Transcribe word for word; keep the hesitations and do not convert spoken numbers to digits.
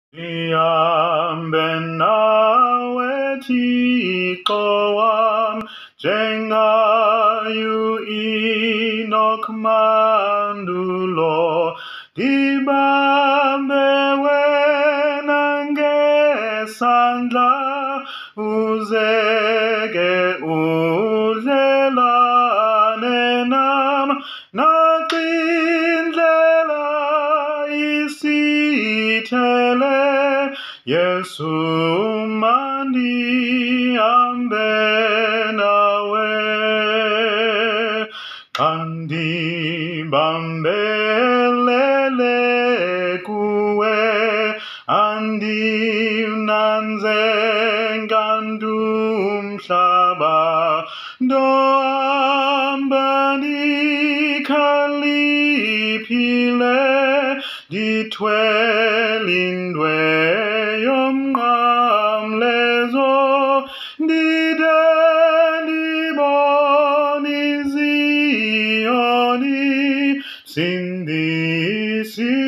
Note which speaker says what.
Speaker 1: Ndihambe nawe Thixo wam, njengayo Enoch mandulo, ndibambe wena ngesandla, uzeke udlelane nam, naxindlela isithele. Yesu mandihambe nawe, andibambelele kuwe, andinanze ngandumhlaba, ndohamba ndikhaliphile, ndithwelindwe yomnqamlezo, ndide ndibone iZiyoni, sindisi